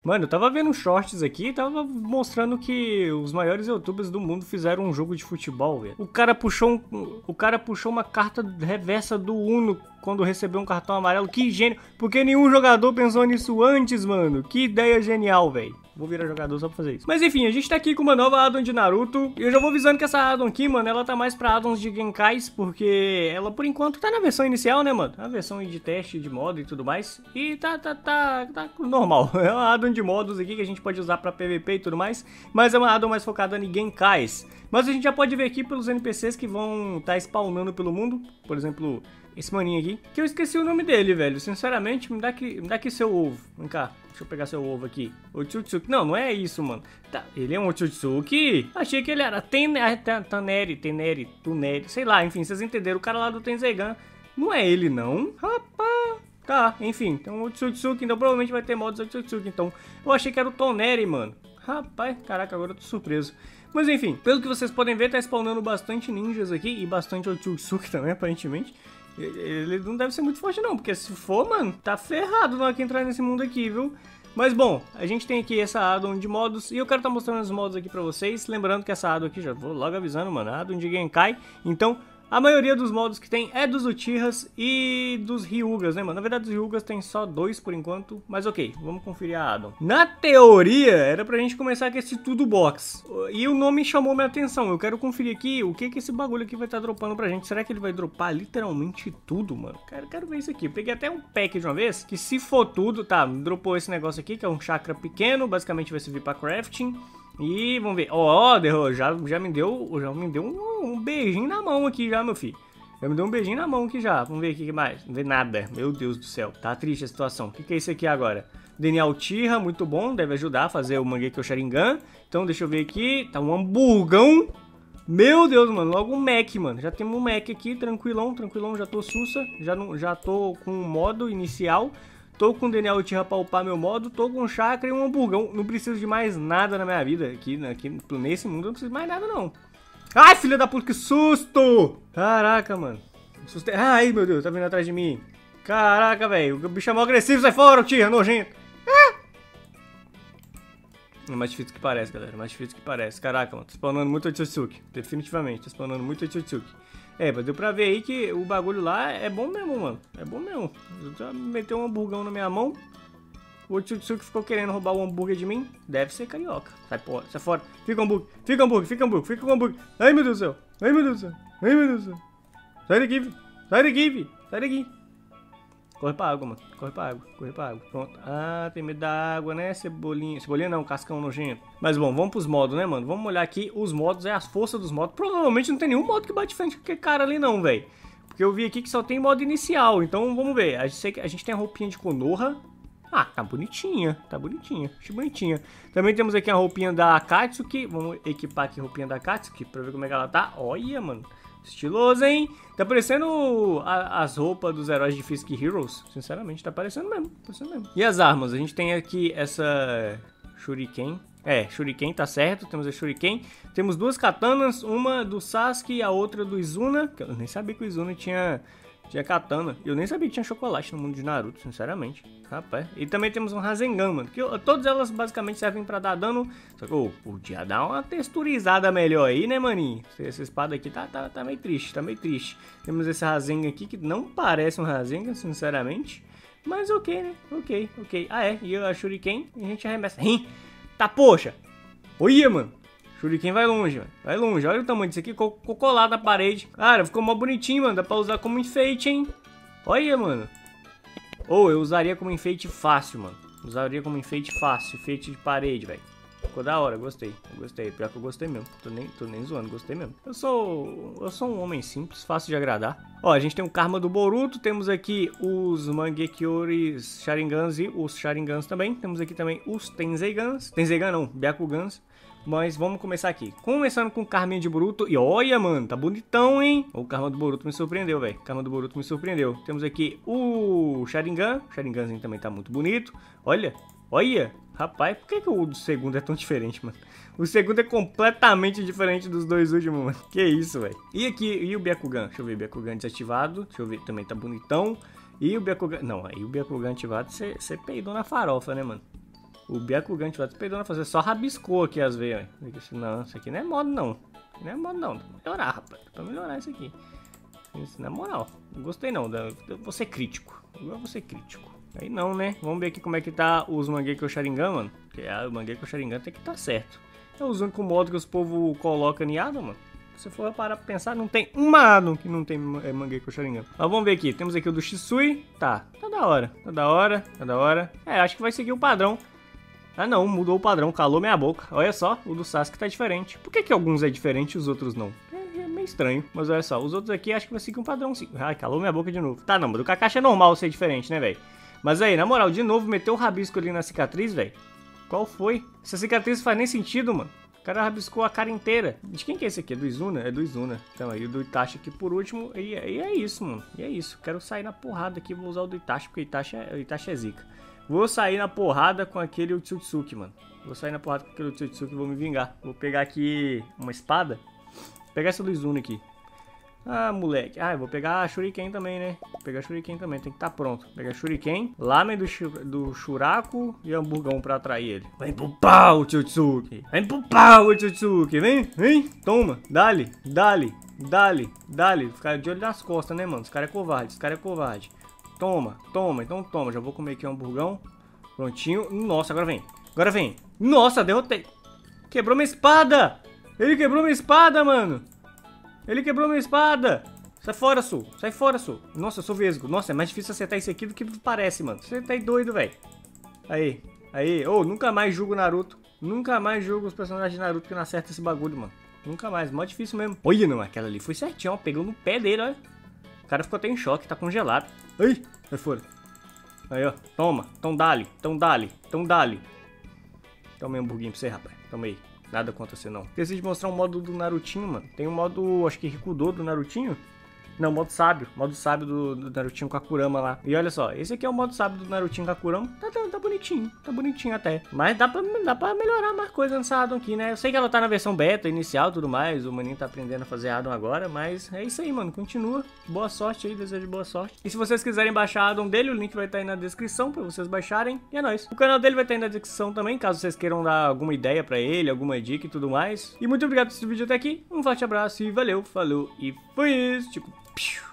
Mano, eu tava vendo shorts aqui, tava mostrando que os maiores youtubers do mundo fizeram um jogo de futebol, velho. O cara puxou uma carta reversa do Uno quando recebeu um cartão amarelo. Que gênio! Porque nenhum jogador pensou nisso antes, mano. Que ideia genial, velho. Vou virar jogador só pra fazer isso. Mas enfim, a gente tá aqui com uma nova addon de Naruto. E eu já vou avisando que essa addon aqui, mano, ela tá mais pra addons de Genkais, porque ela, por enquanto, tá na versão inicial, né, mano? A versão de teste de modo e tudo mais. E tá normal. É uma addon de modos aqui que a gente pode usar pra PVP e tudo mais. Mas é uma addon mais focada em Genkais. Mas a gente já pode ver aqui pelos NPCs que vão tá spawnando pelo mundo. Por exemplo, esse maninho aqui, que eu esqueci o nome dele, velho. Sinceramente, me dá aqui seu ovo. Vem cá. Deixa eu pegar seu ovo aqui. Otsutsuki. Não, não é isso, mano. Tá, ele é um Otsutsuki? Achei que ele era Taneri, sei lá, enfim, vocês entenderam. O cara lá do Tensegan. Não é ele, não. Rapaz. Tá, enfim. Então o Otsutsuki, então provavelmente vai ter modos Otsutsuki. Então, eu achei que era o Toneri, mano. Rapaz, caraca, agora eu tô surpreso. Mas enfim, pelo que vocês podem ver, tá spawnando bastante ninjas aqui e bastante Otsutsuki também, aparentemente. Ele não deve ser muito forte não, porque se for, mano, tá ferrado na hora que entrar nesse mundo aqui, viu? Mas bom, a gente tem aqui essa addon de modos e eu quero estar mostrando os modos aqui pra vocês. Lembrando que essa addon aqui, já vou logo avisando, mano, a addon de Genkai. Então, a maioria dos modos que tem é dos Uchihas e dos Hyugas, né, mano? Na verdade, os Hyugas tem só 2 por enquanto, mas ok, vamos conferir a addon. Na teoria, era pra gente começar com esse Tudo Box. E o nome chamou minha atenção, eu quero conferir aqui o que esse bagulho aqui vai estar dropando pra gente. Será que ele vai dropar literalmente tudo, mano? Quero ver isso aqui. Eu peguei até um pack de uma vez, que se for tudo, tá, dropou esse negócio aqui, que é um chakra pequeno, basicamente vai servir pra crafting. E vamos ver, já me deu um beijinho na mão aqui já, meu filho. Já me deu um beijinho na mão aqui já. Vamos ver o que mais. Não vê nada, meu Deus do céu. Tá triste a situação. O que é isso aqui agora? DNA Uchiha, muito bom, deve ajudar a fazer o Mangekyo Sharingan. Então deixa eu ver aqui, tá um hamburgão. Meu Deus, mano, logo um Mac, mano. Já temos um Mac aqui, tranquilão, já tô sussa. Já tô com o modo inicial. Tô com o DNA Uchiha pra upar meu modo, tô com um chakra e um hamburgão. Não preciso de mais nada na minha vida. Aqui nesse mundo eu não preciso de mais nada, não. Ai, filha da puta, que susto! Caraca, mano. Ai, meu Deus, tá vindo atrás de mim. Caraca, velho. O bicho é mó agressivo, sai fora, Uchiha, nojento. É mais difícil que parece, galera. Mais difícil que parece. Caraca, mano. Tô spawnando muito Otsutsuki. Definitivamente, tô spawnando muito Otsutsuki. É, mas deu pra ver aí que o bagulho lá é bom mesmo, mano. É bom mesmo. Eu já meteu um hamburgão na minha mão. O Otsutsuki ficou querendo roubar o hambúrguer de mim. Deve ser carioca. Sai fora, sai fora. Fica o hambúrguer, fica o hambúrguer, fica o hambúrguer, fica o hambúrguer. Ai, meu Deus do céu. Ai, meu Deus do céu. Ai, meu Deus do céu. Sai daqui, filho. Sai daqui, filho. Sai daqui. Corre pra água, mano. Corre pra água. Corre pra água. Pronto. Ah, tem medo da água, né? Cebolinha. Cebolinha não, cascão nojento. Mas bom, vamos pros modos, né, mano? Vamos olhar aqui os modos, é as forças dos modos. Provavelmente não tem nenhum modo que bate frente com aquele cara ali, não, velho. Porque eu vi aqui que só tem modo inicial. Então vamos ver. A gente tem a roupinha de Konoha. Ah, tá bonitinha. Tá bonitinha. Achei bonitinha. Também temos aqui a roupinha da Akatsuki. Vamos equipar aqui a roupinha da Akatsuki pra ver como é que ela tá. Olha, mano. Estiloso, hein? Tá parecendo as roupas dos heróis de Fisk Heroes. Sinceramente, tá parecendo mesmo. E as armas? A gente tem aqui essa Shuriken. É, Shuriken, tá certo. Temos a Shuriken. Temos duas katanas. Uma do Sasuke e a outra do Izuna. Eu nem sabia que o Izuna tinha katana. Eu nem sabia que tinha chocolate no mundo de Naruto, sinceramente. Rapaz. E também temos um Rasengan, mano. Que todas elas basicamente servem pra dar dano. Só que podia dar uma texturizada melhor aí, né, maninho? Essa espada aqui tá meio triste, tá meio triste. Temos esse Rasengan aqui que não parece um Rasengan, sinceramente. Mas ok, né? Ok. Ah, é. E a Shuriken, a gente arremessa. Tá, poxa. Olha, mano. Shuriken vai longe, mano. Vai longe. Olha o tamanho disso aqui. Ficou colado na parede. Cara, ficou mó bonitinho, mano. Dá pra usar como enfeite, hein? Olha, mano. Eu usaria como enfeite fácil, mano. Usaria como enfeite fácil. Enfeite de parede, velho. Ficou da hora, gostei. Pior que eu gostei mesmo. Tô nem zoando, gostei mesmo. Eu sou um homem simples, fácil de agradar. Ó, a gente tem o Karma do Boruto. Temos aqui os Mangekyouris Sharingans e os Sharingans também. Temos aqui também os Tensei-gans. Tensei-gan não, Byakugans. Mas vamos começar aqui. Começando com o Karminha de Boruto. E olha, mano, tá bonitão, hein? O Karma do Boruto me surpreendeu, velho. Karma do Boruto me surpreendeu. Temos aqui o Sharingan. O Sharinganzinho também tá muito bonito. Olha. Rapaz, por que o segundo é tão diferente, mano? O segundo é completamente diferente dos dois últimos, mano. Que isso, velho. E aqui, e o Byakugan? Deixa eu ver, Byakugan desativado. Deixa eu ver, também tá bonitão. E o Byakugan... Não, aí o Byakugan ativado, você peidou na farofa, né, mano? O Byakugan vai esperando fazer só rabiscou aqui as veias. Não, isso aqui não é modo não. Isso não é modo não. Tem que melhorar, rapaz. Tem que melhorar isso aqui. Isso na moral. Não gostei não. Eu vou ser crítico. Eu vou ser crítico. Aí não, né? Vamos ver aqui como é que tá os Mangekyo Sharingan, mano. Porque o Mangekyo Sharingan tem que tá certo. É os únicos modos que os povo colocam em Adam, mano. Se for parar pra pensar, não tem uma Adam que não tem Mangekyo Sharingan. Mas vamos ver aqui. Temos aqui o do Shisui. Tá da hora. Tá da hora. Tá da hora. É, acho que vai seguir o padrão. Ah não, mudou o padrão. Calou minha boca. Olha só, o do Sasuke tá diferente. Por que alguns é diferente e os outros não? É meio estranho. Mas olha só, os outros aqui acho que vai seguir um padrão sim. Ai, calou minha boca de novo. Tá, não, mas do Kakashi é normal ser diferente, né, velho? Mas aí, na moral, de novo, meteu o rabisco ali na cicatriz, velho. Qual foi? Essa cicatriz não faz nem sentido, mano. O cara rabiscou a cara inteira. De quem que é esse aqui? É do Izuna? É do Izuna. Então aí o do Itachi aqui por último. E é isso, mano. E é isso. Quero sair na porrada aqui. Vou usar o do Itachi, porque o Itachi é zica. Vou sair na porrada com aquele Otsutsuki, mano. Vou sair na porrada com aquele Otsutsuki e vou me vingar. Vou pegar aqui uma espada. Vou pegar essa do Izuna aqui. Ah, moleque. Ah, eu vou pegar a Shuriken também, né? Vou pegar a Shuriken também, tem que estar pronto. Vou pegar a Shuriken, Lamen do Shuraku e hamburgão pra atrair ele. Vem pro pau, Otsutsuki. Vem pro pau, Otsutsuki. Vem, vem. Toma. Dale, dale, dale, dale. Ficar de olho nas costas, né, mano? Esse cara é covarde, esse cara é covarde. Toma, toma, então toma. Já vou comer aqui o hamburgão. Prontinho. Nossa, agora vem. Agora vem. Nossa, derrotei. Quebrou minha espada. Ele quebrou minha espada, mano. Ele quebrou minha espada. Sai fora, Su. Sai fora, Su. Nossa, eu sou vesgo. Nossa, é mais difícil acertar isso aqui do que parece, mano. Você tá aí doido, velho. Aí. Aí. Ô, nunca mais julgo Naruto. Nunca mais julgo os personagens de Naruto que não acertam esse bagulho, mano. Nunca mais. Mó difícil mesmo. Olha, não. Aquela ali foi certinho, ó. Pegou no pé dele, olha. O cara ficou até em choque. Tá congelado. Ai. Sai fora. Aí, ó. Toma. Então dale. Então dale. Então dale. Toma aí um hamburguinho pra você, rapaz. Toma aí. Nada contra você, não. Esqueci de mostrar um modo do Narutinho, mano. Tem um modo, acho que Rikudo do Narutinho. Não, modo sábio. Modo sábio do Narutinho com a Kurama lá. E olha só, esse aqui é o modo sábio do Narutinho com a Kurama. Tá bonitinho. Tá bonitinho até. Mas dá pra melhorar mais coisa nessa Adam aqui, né? Eu sei que ela tá na versão beta, inicial e tudo mais. O maninho tá aprendendo a fazer Adam agora. Mas é isso aí, mano. Continua. Boa sorte aí. Desejo boa sorte. E se vocês quiserem baixar a Adam dele, o link vai estar aí na descrição pra vocês baixarem. E é nóis. O canal dele vai estar aí na descrição também, caso vocês queiram dar alguma ideia pra ele, alguma dica e tudo mais. E muito obrigado por assistir o vídeo até aqui. Um forte abraço e valeu, falou e foi isso. Tipo...